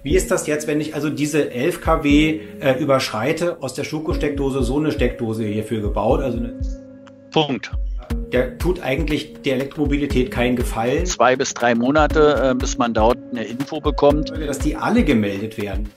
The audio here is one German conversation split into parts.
Wie ist das jetzt, wenn ich also diese 11 kW überschreite, aus der Schuko-Steckdose so eine Steckdose hierfür gebaut? Also Punkt. Der tut eigentlich der Elektromobilität keinen Gefallen. 2 bis 3 Monate, bis man dort eine Info bekommt. Dass die alle gemeldet werden.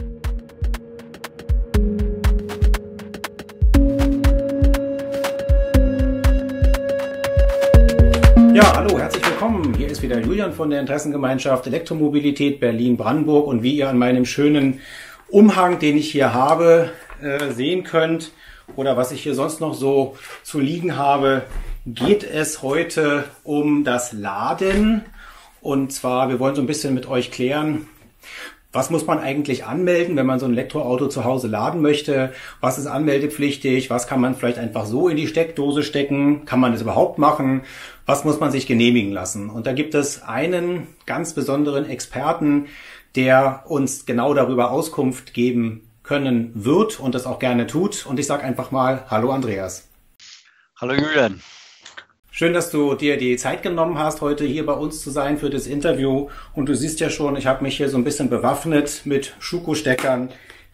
Ja, hallo, herzlich willkommen. Hier ist wieder Julian von der Interessengemeinschaft Elektromobilität Berlin-Brandenburg und wie ihr an meinem schönen Umhang, den ich hier habe, sehen könnt oder was ich hier sonst noch so zu liegen habe, geht es heute um das Laden. Und zwar, wir wollen so ein bisschen mit euch klären, was muss man eigentlich anmelden, wenn man so ein Elektroauto zu Hause laden möchte? Was ist anmeldepflichtig? Was kann man vielleicht einfach so in die Steckdose stecken? Kann man das überhaupt machen? Was muss man sich genehmigen lassen? Und da gibt es einen ganz besonderen Experten, der uns genau darüber Auskunft geben können wird und das auch gerne tut. Und ich sage einfach mal, hallo Andreas. Hallo Julian. Schön, dass du dir die Zeit genommen hast, heute hier bei uns zu sein für das Interview. Und du siehst ja schon, ich habe mich hier so ein bisschen bewaffnet mit Schuko-Steckern,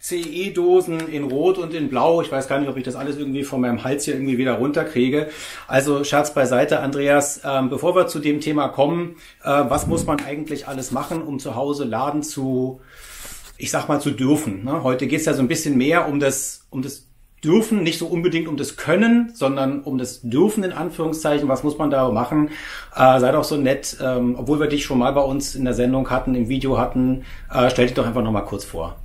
CE-Dosen in Rot und in Blau. Ich weiß gar nicht, ob ich das alles irgendwie von meinem Hals hier irgendwie wieder runterkriege. Also Scherz beiseite, Andreas. Bevor wir zu dem Thema kommen, was muss man eigentlich alles machen, um zu Hause laden zu, ich sag mal, zu dürfen? Ne? Heute geht es ja so ein bisschen mehr um das Dürfen, nicht so unbedingt um das Können, sondern um das Dürfen in Anführungszeichen. Was muss man da machen? Sei doch so nett, obwohl wir dich schon mal bei uns in der Sendung hatten, im Video hatten, stell dich doch einfach noch mal kurz vor.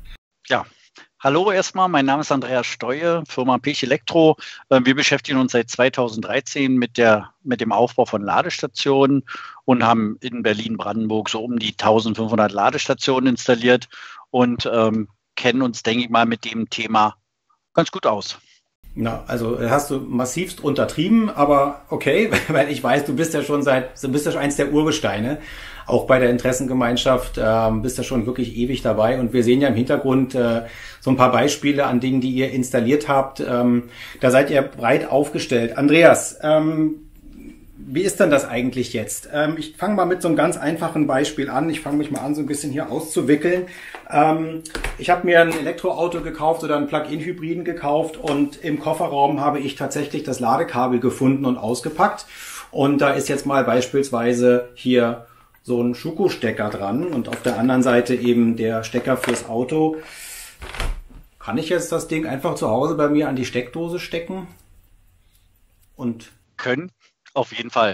Ja, hallo erstmal, mein Name ist Andreas Steue, Firma Pech Elektro. Wir beschäftigen uns seit 2013 mit dem Aufbau von Ladestationen und haben in Berlin-Brandenburg so um die 1500 Ladestationen installiert und kennen uns, denke ich mal, mit dem Thema ganz gut aus. Na, also hast du massivst untertrieben, aber okay, weil ich weiß, du bist ja eins der Urgesteine, auch bei der Interessengemeinschaft, bist ja schon wirklich ewig dabei und wir sehen ja im Hintergrund so ein paar Beispiele an Dingen, die ihr installiert habt. Da seid ihr breit aufgestellt. Andreas, wie ist denn das eigentlich jetzt? Ich fange mal mit so einem ganz einfachen Beispiel an. Ich fange mich mal an, so ein bisschen hier auszuwickeln. Ich habe mir ein Elektroauto gekauft oder einen Plug-in-Hybriden gekauft und im Kofferraum habe ich tatsächlich das Ladekabel gefunden und ausgepackt. Und da ist jetzt mal beispielsweise hier so ein Schuko-Stecker dran und auf der anderen Seite eben der Stecker fürs Auto. Kann ich jetzt das Ding einfach zu Hause bei mir an die Steckdose stecken? Und können. Auf jeden Fall.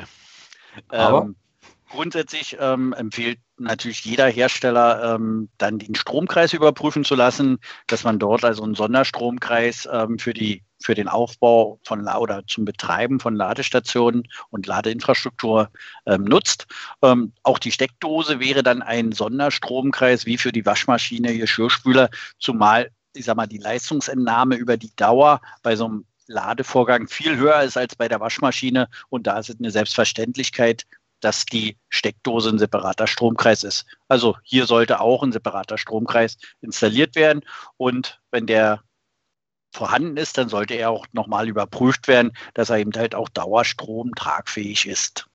Grundsätzlich empfiehlt natürlich jeder Hersteller, dann den Stromkreis überprüfen zu lassen, dass man dort also einen Sonderstromkreis für den Aufbau oder zum Betreiben von Ladestationen und Ladeinfrastruktur nutzt. Auch die Steckdose wäre dann ein Sonderstromkreis wie für die Waschmaschine, Geschirrspüler, zumal, ich sag mal, die Leistungsentnahme über die Dauer bei so einem Ladevorgang viel höher ist als bei der Waschmaschine und da ist es eine Selbstverständlichkeit, dass die Steckdose ein separater Stromkreis ist. Also hier sollte auch ein separater Stromkreis installiert werden und wenn der vorhanden ist, dann sollte er auch nochmal überprüft werden, dass er eben halt auch dauerstromtragfähig ist.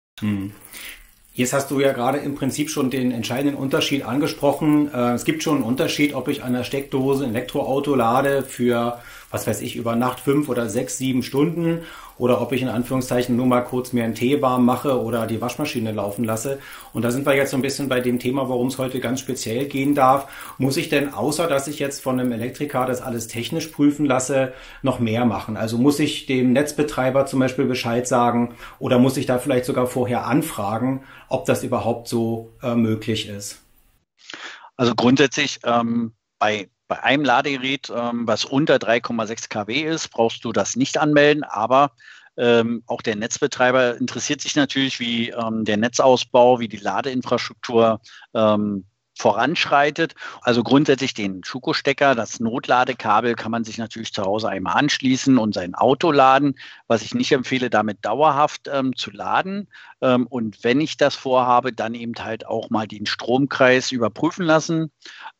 Jetzt hast du ja gerade im Prinzip schon den entscheidenden Unterschied angesprochen. Es gibt schon einen Unterschied, ob ich an der Steckdose ein Elektroauto lade für, was weiß ich, über Nacht 5 oder 6, 7 Stunden oder ob ich in Anführungszeichen nur mal kurz mir einen Tee warm mache oder die Waschmaschine laufen lasse. Und da sind wir jetzt so ein bisschen bei dem Thema, worum es heute ganz speziell gehen darf. Muss ich denn, außer dass ich jetzt von einem Elektriker das alles technisch prüfen lasse, noch mehr machen? Also muss ich dem Netzbetreiber zum Beispiel Bescheid sagen oder muss ich da vielleicht sogar vorher anfragen, ob das überhaupt so möglich ist? Also grundsätzlich bei einem Ladegerät, was unter 3,6 kW ist, brauchst du das nicht anmelden, aber auch der Netzbetreiber interessiert sich natürlich, wie der Netzausbau, wie die Ladeinfrastruktur voranschreitet. Also grundsätzlich den Schuko-Stecker, das Notladekabel kann man sich natürlich zu Hause einmal anschließen und sein Auto laden, was ich nicht empfehle, damit dauerhaft zu laden. Und wenn ich das vorhabe, dann eben halt auch mal den Stromkreis überprüfen lassen.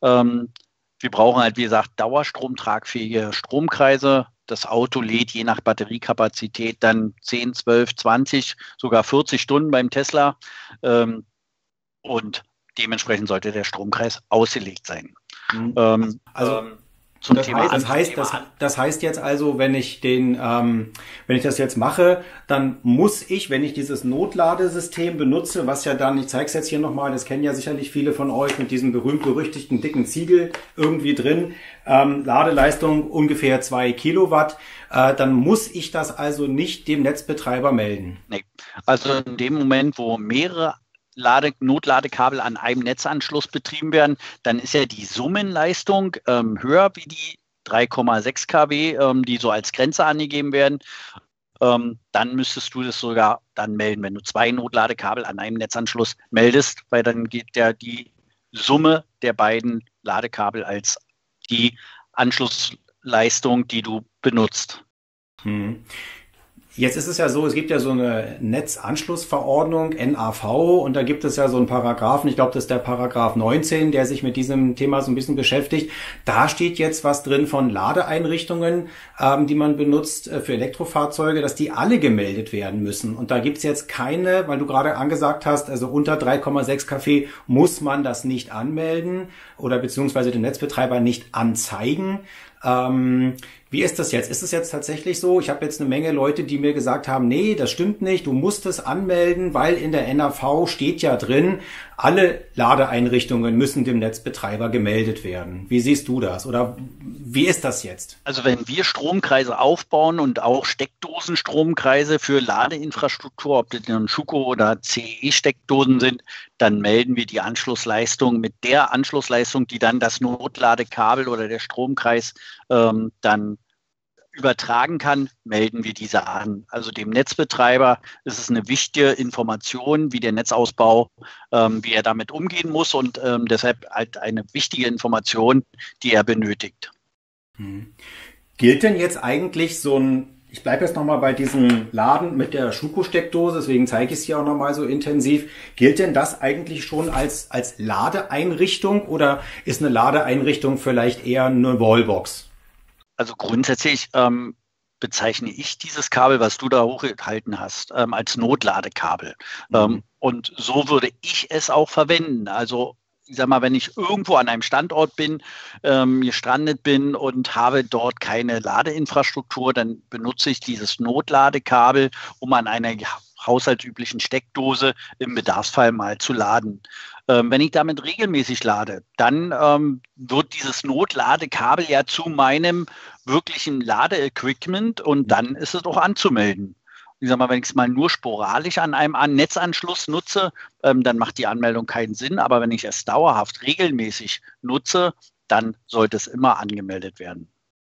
Wir brauchen halt, wie gesagt, dauerstromtragfähige Stromkreise. Das Auto lädt je nach Batteriekapazität dann 10, 12, 20, sogar 40 Stunden beim Tesla. Und dementsprechend sollte der Stromkreis ausgelegt sein. Also zum das Thema heißt, das heißt jetzt also, wenn ich wenn ich das jetzt mache, dann muss ich, wenn ich dieses Notladesystem benutze, was ja dann, ich zeige es jetzt hier nochmal, das kennen ja sicherlich viele von euch mit diesem berühmt-berüchtigten dicken Ziegel irgendwie drin, Ladeleistung ungefähr 2 Kilowatt, dann muss ich das also nicht dem Netzbetreiber melden. Nee. Also in dem Moment, wo mehrere Notladekabel an einem Netzanschluss betrieben werden, dann ist ja die Summenleistung höher wie die 3,6 kW, die so als Grenze angegeben werden. Dann müsstest du das sogar dann melden, wenn du 2 Notladekabel an einem Netzanschluss meldest, weil dann geht ja die Summe der beiden Ladekabel als die Anschlussleistung, die du benutzt. Jetzt ist es ja so, es gibt ja so eine Netzanschlussverordnung, NAV, und da gibt es ja so einen Paragraphen, ich glaube, das ist der Paragraph 19, der sich mit diesem Thema so ein bisschen beschäftigt. Da steht jetzt was drin von Ladeeinrichtungen, die man benutzt für Elektrofahrzeuge, dass die alle gemeldet werden müssen. Und da gibt's jetzt keine, weil du gerade angesagt hast, also unter 3,6 kW muss man das nicht anmelden oder beziehungsweise den Netzbetreiber nicht anzeigen. Wie ist das jetzt? Ist es jetzt tatsächlich so? Ich habe jetzt eine Menge Leute, die mir gesagt haben, nee, das stimmt nicht, du musst es anmelden, weil in der NAV steht ja drin, alle Ladeeinrichtungen müssen dem Netzbetreiber gemeldet werden. Wie siehst du das? Oder wie ist das jetzt? Also wenn wir Stromkreise aufbauen und auch Steckdosenstromkreise für Ladeinfrastruktur, ob das nun Schuko oder CE-Steckdosen sind, dann melden wir die Anschlussleistung mit der Anschlussleistung, die dann das Notladekabel oder der Stromkreis dann übertragen kann, melden wir diese an. Also dem Netzbetreiber ist es eine wichtige Information, wie der Netzausbau, wie er damit umgehen muss und deshalb halt eine wichtige Information, die er benötigt. Gilt denn jetzt eigentlich so ein, ich bleibe jetzt nochmal bei diesem Laden mit der Schuko-Steckdose, deswegen zeige ich es hier auch nochmal so intensiv. Gilt denn das eigentlich schon als Ladeeinrichtung oder ist eine Ladeeinrichtung vielleicht eher eine Wallbox? Also grundsätzlich bezeichne ich dieses Kabel, was du da hochgehalten hast, als Notladekabel. Und so würde ich es auch verwenden. Also ich sag mal, wenn ich irgendwo an einem Standort bin, gestrandet bin und habe dort keine Ladeinfrastruktur, dann benutze ich dieses Notladekabel, um an einer haushaltsüblichen Steckdose im Bedarfsfall mal zu laden. Wenn ich damit regelmäßig lade, dann wird dieses Notladekabel ja zu meinem wirklichen Ladeequipment und dann ist es auch anzumelden. Ich sag mal, wenn ich es mal nur sporadisch an einem Netzanschluss nutze, dann macht die Anmeldung keinen Sinn. Aber wenn ich es dauerhaft regelmäßig nutze, dann sollte es immer angemeldet werden.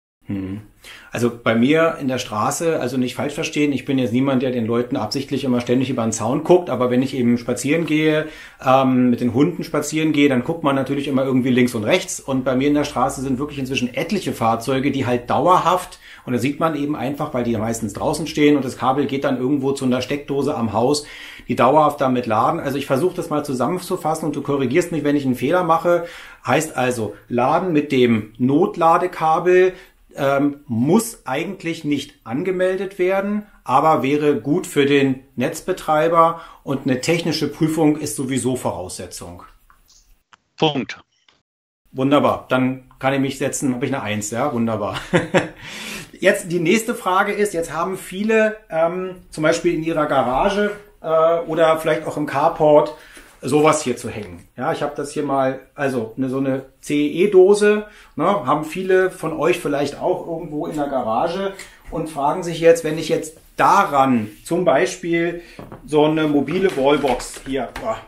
Also bei mir in der Straße, also nicht falsch verstehen, ich bin jetzt niemand, der den Leuten absichtlich immer ständig über den Zaun guckt, aber wenn ich eben spazieren gehe, mit den Hunden spazieren gehe, dann guckt man natürlich immer irgendwie links und rechts und bei mir in der Straße sind wirklich inzwischen etliche Fahrzeuge, die halt dauerhaft, und da sieht man eben einfach, weil die meistens draußen stehen und das Kabel geht dann irgendwo zu einer Steckdose am Haus, die dauerhaft damit laden. Also ich versuche das mal zusammenzufassen und du korrigierst mich, wenn ich einen Fehler mache. Heißt also, laden mit dem Notladekabel muss eigentlich nicht angemeldet werden, aber wäre gut für den Netzbetreiber und eine technische Prüfung ist sowieso Voraussetzung. Punkt. Wunderbar, dann kann ich mich setzen, habe ich eine 1, ja, wunderbar. Jetzt die nächste Frage ist, jetzt haben viele zum Beispiel in ihrer Garage oder vielleicht auch im Carport sowas hier zu hängen. Ja, ich habe das hier mal, also so eine CE-Dose, ne, haben viele von euch vielleicht auch irgendwo in der Garage und fragen sich jetzt, wenn ich jetzt daran zum Beispiel so eine mobile Wallbox hier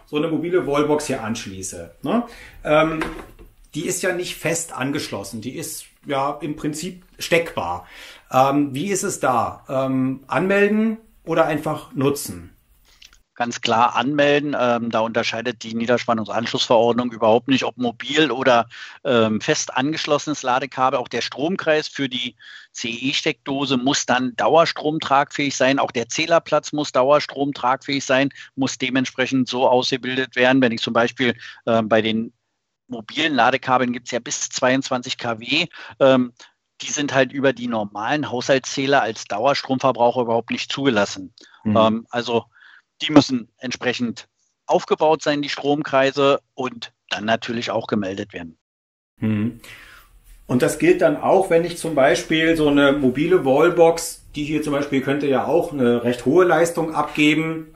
anschließe, ne, die ist ja nicht fest angeschlossen, die ist ja im Prinzip steckbar. Wie ist es da? Anmelden oder einfach nutzen? Ganz klar anmelden. Da unterscheidet die Niederspannungsanschlussverordnung überhaupt nicht, ob mobil oder fest angeschlossenes Ladekabel. Auch der Stromkreis für die CE-Steckdose muss dann dauerstromtragfähig sein. Auch der Zählerplatz muss dauerstromtragfähig sein, muss dementsprechend so ausgebildet werden. Wenn ich zum Beispiel bei den mobilen Ladekabeln gibt es ja bis 22 kW. Die sind halt über die normalen Haushaltszähler als Dauerstromverbraucher überhaupt nicht zugelassen. Also die müssen entsprechend aufgebaut sein, die Stromkreise, und dann natürlich auch gemeldet werden. Hm. Und das gilt dann auch, wenn ich zum Beispiel so eine mobile Wallbox, die hier zum Beispiel könnte ja auch eine recht hohe Leistung abgeben,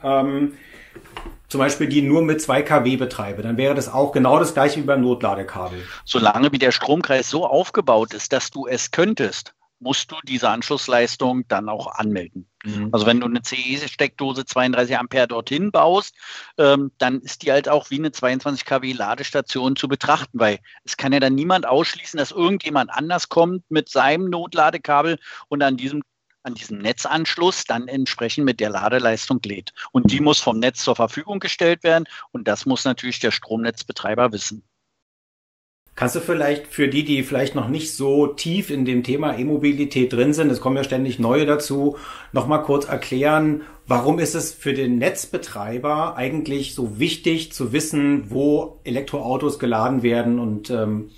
zum Beispiel die nur mit 2 kW betreibe, dann wäre das auch genau das gleiche wie beim Notladekabel. Solange wie der Stromkreis so aufgebaut ist, dass du es könntest, musst du diese Anschlussleistung dann auch anmelden. Mhm. Also wenn du eine CE-Steckdose 32 Ampere dorthin baust, dann ist die halt auch wie eine 22 kW Ladestation zu betrachten, weil es kann ja dann niemand ausschließen, dass irgendjemand anders kommt mit seinem Notladekabel und an diesem Netzanschluss dann entsprechend mit der Ladeleistung lädt. Und die muss vom Netz zur Verfügung gestellt werden, und das muss natürlich der Stromnetzbetreiber wissen. Kannst du vielleicht für die vielleicht noch nicht so tief in dem Thema E-Mobilität drin sind, es kommen ja ständig neue dazu, noch mal kurz erklären, warum ist es für den Netzbetreiber eigentlich so wichtig zu wissen, wo Elektroautos geladen werden, und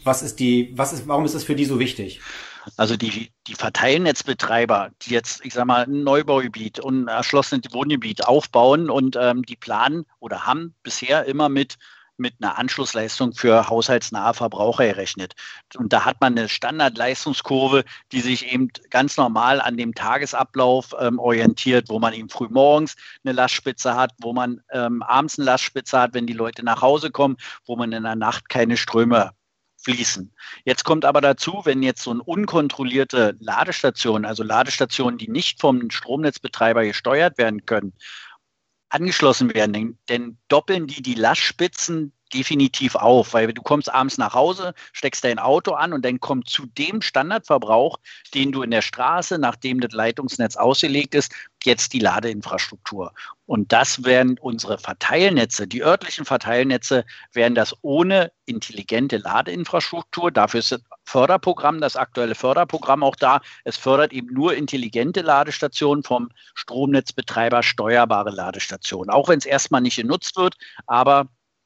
warum ist es für die so wichtig? Also die Verteilnetzbetreiber, die jetzt, ich sag mal, ein Neubaugebiet und ein erschlossenes Wohngebiet aufbauen, und die planen oder haben bisher immer mit einer Anschlussleistung für haushaltsnahe Verbraucher gerechnet. Und da hat man eine Standardleistungskurve, die sich eben ganz normal an dem Tagesablauf orientiert, wo man eben früh morgens eine Lastspitze hat, wo man abends eine Lastspitze hat, wenn die Leute nach Hause kommen, wo man in der Nacht keine Ströme fließen. Jetzt kommt aber dazu, wenn jetzt so eine unkontrollierte Ladestation, also Ladestationen, die nicht vom Stromnetzbetreiber gesteuert werden können, angeschlossen werden, denn doppeln die Lastspitzen definitiv auf, weil du kommst abends nach Hause, steckst dein Auto an und dann kommt zu dem Standardverbrauch, den du in der Straße, nachdem das Leitungsnetz ausgelegt ist, jetzt die Ladeinfrastruktur. Und das werden unsere Verteilnetze, die örtlichen Verteilnetze, werden das ohne intelligente Ladeinfrastruktur. Dafür ist das Förderprogramm, das aktuelle Förderprogramm auch da. Es fördert eben nur intelligente Ladestationen, vom Stromnetzbetreiber steuerbare Ladestationen. Auch wenn es erstmal nicht genutzt wird, aber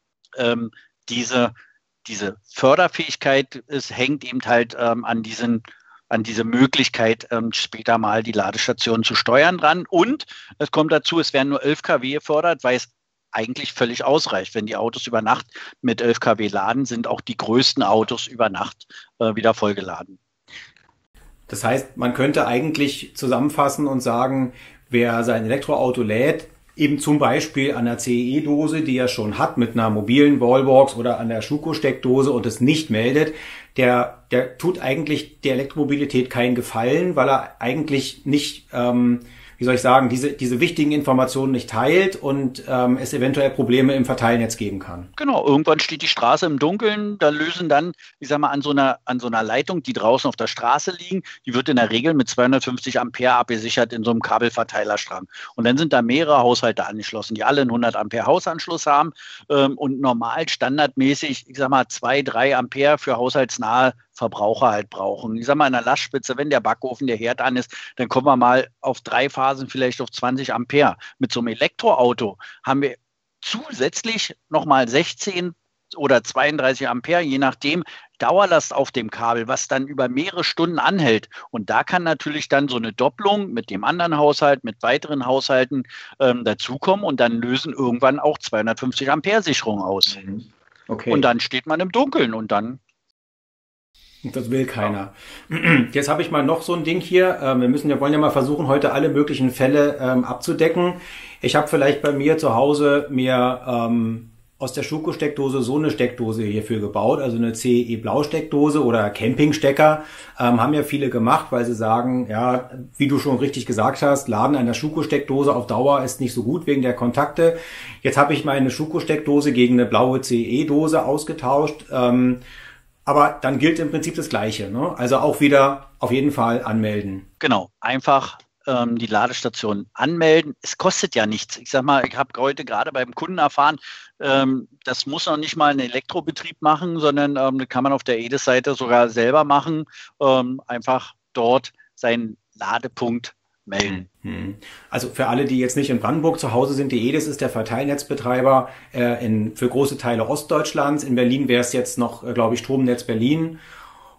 diese Förderfähigkeit hängt eben halt an diese Möglichkeit, später mal die Ladestation zu steuern dran. Und es kommt dazu, es werden nur 11 kW gefördert, weil es eigentlich völlig ausreicht. Wenn die Autos über Nacht mit 11 kW laden, sind auch die größten Autos über Nacht wieder vollgeladen. Das heißt, man könnte eigentlich zusammenfassen und sagen, wer sein Elektroauto lädt, eben zum Beispiel an der CE-Dose, die er schon hat, mit einer mobilen Wallbox oder an der Schuko-Steckdose, und es nicht meldet, der tut eigentlich der Elektromobilität keinen Gefallen, weil er eigentlich nicht, diese wichtigen Informationen nicht teilt und es eventuell Probleme im Verteilnetz geben kann. Genau, irgendwann steht die Straße im Dunkeln, da lösen dann, ich sag mal, an so einer Leitung, die draußen auf der Straße liegen, die wird in der Regel mit 250 Ampere abgesichert in so einem Kabelverteilerstrang. Und dann sind da mehrere Haushalte angeschlossen, die alle einen 100 Ampere Hausanschluss haben und normal standardmäßig, ich sag mal, 2-3 Ampere für haushaltsnahe Verbraucher halt brauchen. Ich sag mal, in der Lastspitze, wenn der Backofen, der Herd an ist, dann kommen wir mal auf 3 Phasen vielleicht auf 20 Ampere. Mit so einem Elektroauto haben wir zusätzlich nochmal 16 oder 32 Ampere, je nachdem, Dauerlast auf dem Kabel, was dann über mehrere Stunden anhält. Und da kann natürlich dann so eine Doppelung mit dem anderen Haushalt, mit weiteren Haushalten dazukommen, und dann lösen irgendwann auch 250 Ampere Sicherungen aus. Okay. Und dann steht man im Dunkeln, und dann... Das will keiner. Jetzt habe ich mal noch so ein Ding hier. Wir wollen ja mal versuchen, heute alle möglichen Fälle abzudecken. Ich habe vielleicht bei mir zu Hause mir aus der Schuko-Steckdose so eine Steckdose hierfür gebaut, also eine CE-Blau-Steckdose oder Campingstecker, haben ja viele gemacht, weil sie sagen, ja, wie du schon richtig gesagt hast, Laden einer Schuko-Steckdose auf Dauer ist nicht so gut wegen der Kontakte. Jetzt habe ich meine Schuko-Steckdose gegen eine blaue CE-Dose ausgetauscht. Aber dann gilt im Prinzip das Gleiche, ne? Also auch wieder auf jeden Fall anmelden. Genau, einfach die Ladestation anmelden. Es kostet ja nichts. Ich sag mal, ich habe heute gerade beim Kunden erfahren, das muss noch nicht mal ein Elektrobetrieb machen, sondern das kann man auf der EDIS-Seite sogar selber machen. Einfach dort seinen Ladepunkt melden. Also für alle, die jetzt nicht in Brandenburg zu Hause sind, die EDIS ist der Verteilnetzbetreiber für große Teile Ostdeutschlands. In Berlin wäre es jetzt noch, glaube ich, Stromnetz Berlin.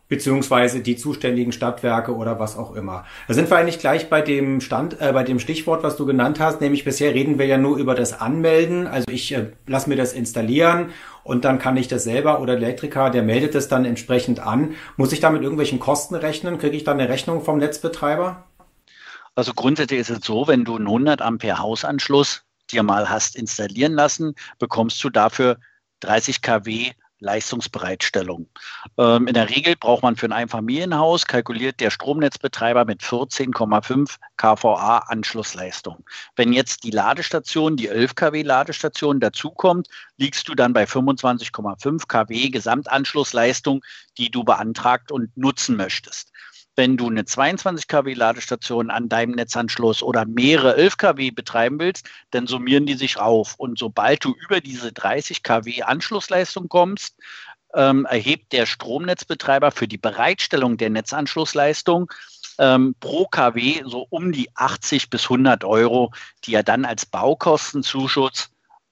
beziehungsweise die zuständigen Stadtwerke oder was auch immer. Da sind wir eigentlich gleich bei dem bei dem Stichwort, was du genannt hast, nämlich bisher reden wir ja nur über das Anmelden. Also ich lasse mir das installieren und dann kann ich das selber oder der Elektriker, der meldet das dann entsprechend an. Muss ich da mit irgendwelchen Kosten rechnen? Kriege ich dann eine Rechnung vom Netzbetreiber? Also grundsätzlich ist es so, wenn du einen 100 Ampere Hausanschluss dir mal hast installieren lassen, bekommst du dafür 30 kW Leistungsbereitstellung. In der Regel braucht man für ein Einfamilienhaus, kalkuliert der Stromnetzbetreiber mit 14,5 kVA Anschlussleistung. Wenn jetzt die Ladestation, die 11 kW Ladestation dazukommt, liegst du dann bei 25,5 kW Gesamtanschlussleistung, die du beantragt und nutzen möchtest. Wenn du eine 22 kW Ladestation an deinem Netzanschluss oder mehrere 11 kW betreiben willst, dann summieren die sich auf. Und sobald du über diese 30 kW Anschlussleistung kommst, erhebt der Stromnetzbetreiber für die Bereitstellung der Netzanschlussleistung pro kW so um die 80 bis 100 Euro, die er dann als Baukostenzuschuss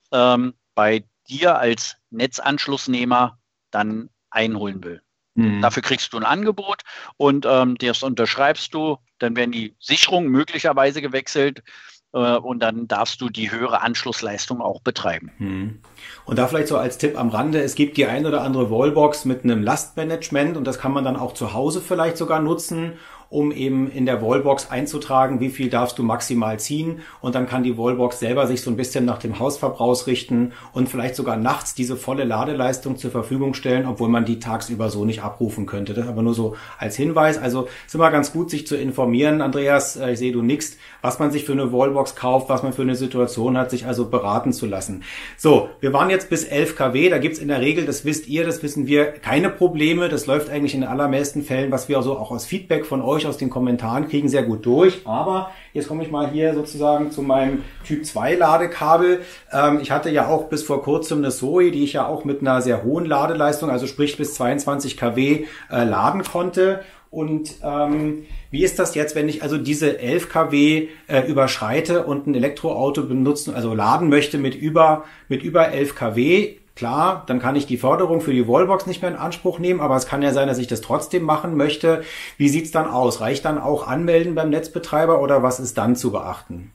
bei dir als Netzanschlussnehmer dann einholen will. Dafür kriegst du ein Angebot und das unterschreibst du. Dann werden die Sicherungen möglicherweise gewechselt und dann darfst du die höhere Anschlussleistung auch betreiben. Und da vielleicht so als Tipp am Rande, es gibt die ein oder andere Wallbox mit einem Lastmanagement und das kann man dann auch zu Hause vielleicht sogar nutzen, um eben in der Wallbox einzutragen, wie viel darfst du maximal ziehen und dann kann die Wallbox selber sich so ein bisschen nach dem Hausverbrauch richten und vielleicht sogar nachts diese volle Ladeleistung zur Verfügung stellen, obwohl man die tagsüber so nicht abrufen könnte. Das aber nur so als Hinweis. Also ist immer ganz gut, sich zu informieren, Andreas. Ich sehe, du nickst, was man sich für eine Wallbox kauft, was man für eine Situation hat, sich also beraten zu lassen. So, wir waren jetzt bis 11 kW. Da gibt's in der Regel, das wisst ihr, das wissen wir, keine Probleme. Das läuft eigentlich in den allermeisten Fällen, was wir also auch aus Feedback von euch aus den Kommentaren kriegen, sehr gut durch. Aber jetzt komme ich mal hier sozusagen zu meinem Typ 2 Ladekabel. Ich hatte ja auch bis vor kurzem eine Zoe, die ich ja auch mit einer sehr hohen Ladeleistung, also sprich bis 22 kW laden konnte. Und wie ist das jetzt, wenn ich also diese 11 kW überschreite und ein Elektroauto benutzen, also laden möchte mit über 11 kW? Klar, dann kann ich die Förderung für die Wallbox nicht mehr in Anspruch nehmen, aber es kann ja sein, dass ich das trotzdem machen möchte. Wie sieht's dann aus? Reicht dann auch Anmelden beim Netzbetreiber oder was ist dann zu beachten?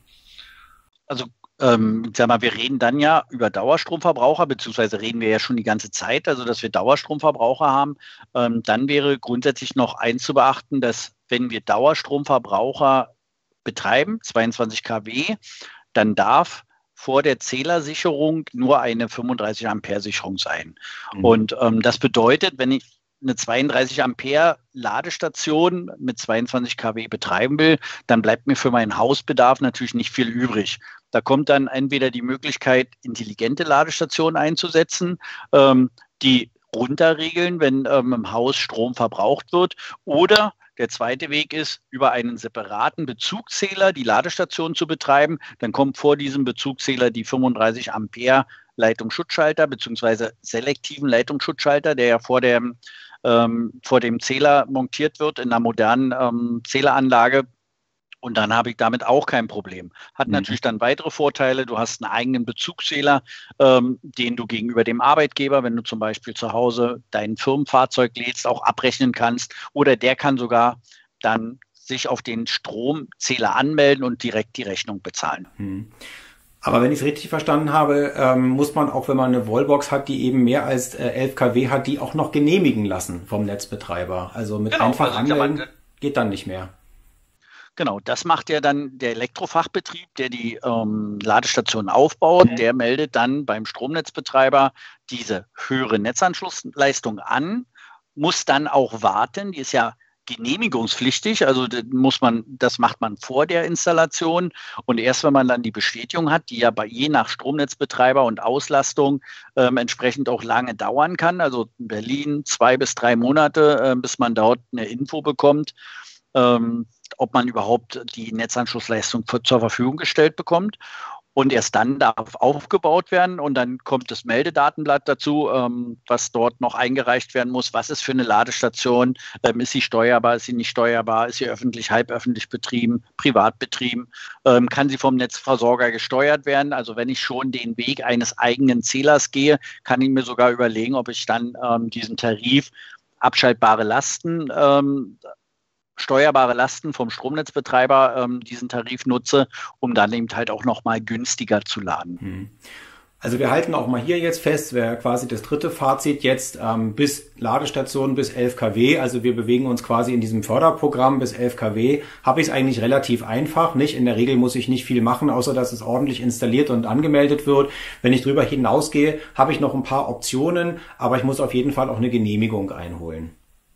Also sag mal, wir reden dann ja über Dauerstromverbraucher, beziehungsweise reden wir ja schon die ganze Zeit, also dass wir Dauerstromverbraucher haben. Dann wäre grundsätzlich noch eins zu beachten, dass wenn wir Dauerstromverbraucher betreiben, 22 kW, dann darf vor der Zählersicherung nur eine 35 Ampere Sicherung sein. Und das bedeutet, wenn ich eine 32 Ampere Ladestation mit 22 kW betreiben will, dann bleibt mir für meinen Hausbedarf natürlich nicht viel übrig. Da kommt dann entweder die Möglichkeit, intelligente Ladestationen einzusetzen, die runterregeln, wenn im Haus Strom verbraucht wird, oder der zweite Weg ist, über einen separaten Bezugszähler die Ladestation zu betreiben. Dann kommt vor diesem Bezugszähler die 35 Ampere Leitungsschutzschalter bzw. selektiven Leitungsschutzschalter, der ja vor dem Zähler montiert wird in einer modernen Zähleranlage. Und dann habe ich damit auch kein Problem. Hat natürlich dann weitere Vorteile. Du hast einen eigenen Bezugszähler, den du gegenüber dem Arbeitgeber, wenn du zum Beispiel zu Hause dein Firmenfahrzeug lädst, auch abrechnen kannst. Oder der kann sogar dann sich auf den Stromzähler anmelden und direkt die Rechnung bezahlen. Aber wenn ich es richtig verstanden habe, muss man auch, wenn man eine Wallbox hat, die eben mehr als 11 kW hat, die auch noch genehmigen lassen vom Netzbetreiber. Also mit einfach anmelden geht dann nicht mehr. Genau, das macht ja dann der Elektrofachbetrieb, der die Ladestation aufbaut. Der meldet dann beim Stromnetzbetreiber diese höhere Netzanschlussleistung an, muss dann auch warten. Die ist ja genehmigungspflichtig, also das macht man vor der Installation. Und erst wenn man dann die Bestätigung hat, die ja je nach Stromnetzbetreiber und Auslastung entsprechend auch lange dauern kann, also in Berlin 2 bis 3 Monate, bis man dort eine Info bekommt, ob man überhaupt die Netzanschlussleistung zur Verfügung gestellt bekommt. Und erst dann darf aufgebaut werden und dann kommt das Meldedatenblatt dazu, was dort noch eingereicht werden muss. Was ist für eine Ladestation? Ist sie steuerbar? Ist sie nicht steuerbar? Ist sie öffentlich, halböffentlich betrieben, privat betrieben? Kann sie vom Netzversorger gesteuert werden? Also wenn ich schon den Weg eines eigenen Zählers gehe, kann ich mir sogar überlegen, ob ich dann diesen Tarif abschaltbare Lasten, steuerbare Lasten vom Stromnetzbetreiber diesen Tarif nutze, um dann eben halt auch nochmal günstiger zu laden. Also wir halten auch mal hier jetzt fest, wäre quasi das dritte Fazit jetzt, bis Ladestationen bis 11 kW, also wir bewegen uns quasi in diesem Förderprogramm bis 11 kW, habe ich es eigentlich relativ einfach, nicht? In der Regel muss ich nicht viel machen, außer dass es ordentlich installiert und angemeldet wird. Wenn ich drüber hinausgehe, habe ich noch ein paar Optionen, aber ich muss auf jeden Fall auch eine Genehmigung einholen.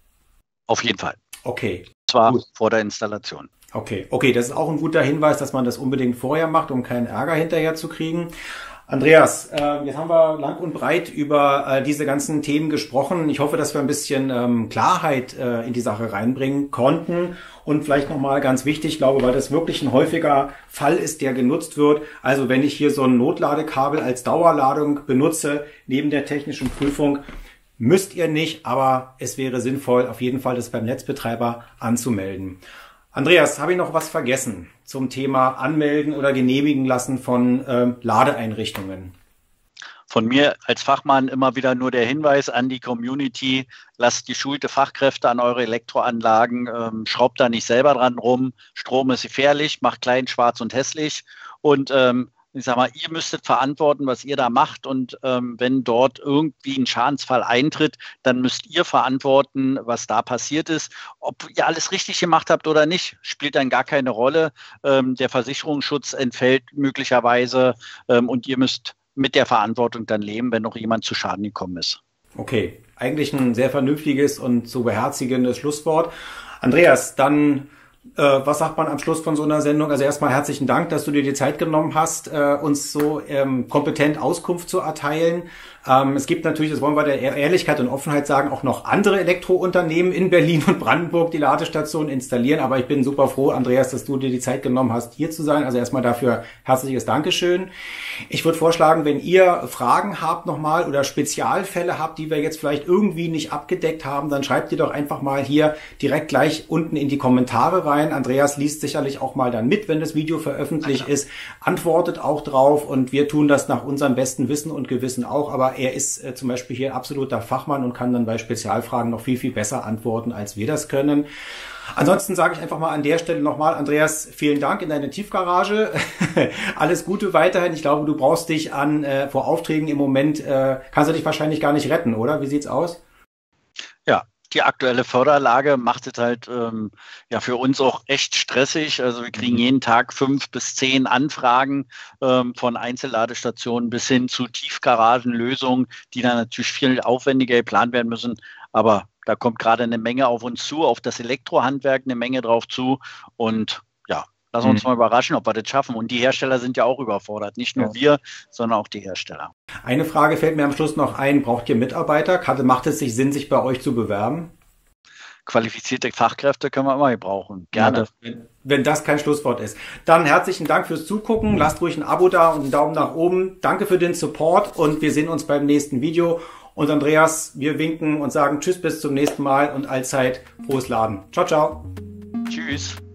Auf jeden Fall. Okay. Zwar gut. Vor der Installation. Okay, das ist auch ein guter Hinweis, dass man das unbedingt vorher macht, um keinen Ärger hinterher zu kriegen. Andreas, jetzt haben wir lang und breit über diese ganzen Themen gesprochen. Ich hoffe, dass wir ein bisschen Klarheit in die Sache reinbringen konnten. Und vielleicht nochmal ganz wichtig, ich glaube, weil das wirklich ein häufiger Fall ist, der genutzt wird. Also wenn ich hier so ein Notladekabel als Dauerladung benutze, neben der technischen Prüfung, müsst ihr nicht, aber es wäre sinnvoll, auf jeden Fall das beim Netzbetreiber anzumelden. Andreas, habe ich noch was vergessen zum Thema Anmelden oder genehmigen lassen von Ladeeinrichtungen? Von mir als Fachmann immer wieder nur der Hinweis an die Community, lasst geschulte Fachkräfte an eure Elektroanlagen, schraubt da nicht selber dran rum. Strom ist gefährlich, macht klein, schwarz und hässlich. Und ich sag mal, ihr müsstet verantworten, was ihr da macht. Und wenn dort irgendwie ein Schadensfall eintritt, dann müsst ihr verantworten, was da passiert ist. Ob ihr alles richtig gemacht habt oder nicht, spielt dann gar keine Rolle. Der Versicherungsschutz entfällt möglicherweise und ihr müsst mit der Verantwortung dann leben, wenn noch jemand zu Schaden gekommen ist. Okay, eigentlich ein sehr vernünftiges und so beherzigendes Schlusswort. Andreas, dann was sagt man am Schluss von so einer Sendung? Also erstmal herzlichen Dank, dass du dir die Zeit genommen hast, uns so kompetent Auskunft zu erteilen. Es gibt natürlich, das wollen wir der Ehrlichkeit und Offenheit sagen, auch noch andere Elektrounternehmen in Berlin und Brandenburg, die Ladestationen installieren. Aber ich bin super froh, Andreas, dass du dir die Zeit genommen hast, hier zu sein. Also erstmal dafür herzliches Dankeschön. Ich würde vorschlagen, wenn ihr Fragen habt nochmal oder Spezialfälle habt, die wir jetzt vielleicht irgendwie nicht abgedeckt haben, dann schreibt ihr doch einfach mal hier direkt gleich unten in die Kommentare rein. Andreas liest sicherlich auch mal dann mit, wenn das Video veröffentlicht ist, antwortet auch drauf und wir tun das nach unserem besten Wissen und Gewissen auch. Aber er ist zum Beispiel hier absoluter Fachmann und kann dann bei Spezialfragen noch viel, viel besser antworten, als wir das können. Ansonsten sage ich einfach mal an der Stelle nochmal, Andreas, vielen Dank in deine Tiefgarage. Alles Gute weiterhin. Ich glaube, du brauchst dich vor Aufträgen im Moment, kannst du dich wahrscheinlich gar nicht retten, oder? Wie sieht's aus? Ja. Die aktuelle Förderlage macht es halt für uns auch echt stressig. Also wir kriegen jeden Tag 5 bis 10 Anfragen von Einzelladestationen bis hin zu Tiefgaragenlösungen, die dann natürlich viel aufwendiger geplant werden müssen. Aber da kommt gerade eine Menge auf uns zu, auf das Elektrohandwerk eine Menge drauf zu. Und ja, lassen wir uns mal überraschen, ob wir das schaffen. Und die Hersteller sind ja auch überfordert. Nicht nur wir, sondern auch die Hersteller. Eine Frage fällt mir am Schluss noch ein. Braucht ihr Mitarbeiter? Macht es sich Sinn, sich bei euch zu bewerben? Qualifizierte Fachkräfte können wir immer gebrauchen. Gerne. Ja, wenn das kein Schlusswort ist. Dann herzlichen Dank fürs Zugucken. Lasst ruhig ein Abo da und einen Daumen nach oben. Danke für den Support und wir sehen uns beim nächsten Video. Und Andreas, wir winken und sagen Tschüss, bis zum nächsten Mal und allzeit frohes Laden. Ciao, ciao. Tschüss.